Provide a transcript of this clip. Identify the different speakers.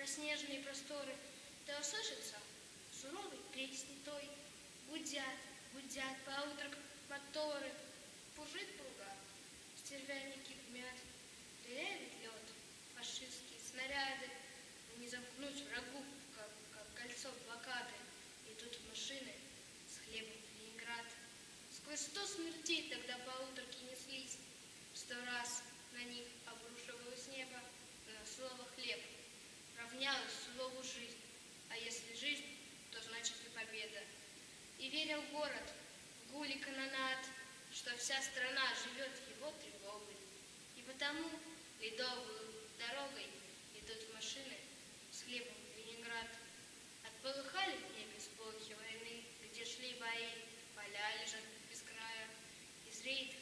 Speaker 1: проснеженные просторы, да услышится суровый крик той. Гудят, гудят поутрак моторы, пужит пруга, стервянники гмят, дырявит лед, фашистские снаряды, не замкнуть врагу, как кольцо блокады, идут машины с хлебом в Ленинград. Сквозь 100 смертей тогда поутрки неслись, 100 раз на них обрушивалось небо, но слово «хлеб» равнялось слову «жизнь», а если жизнь, то значит и победа. И верил город в гуле канонад, что вся страна живет его тревогой. И потому ледовую дорогой идут машины с хлебом в Ленинград. Отполыхали в небе сполохи войны, где шли бои, поля лежат без края, и зреет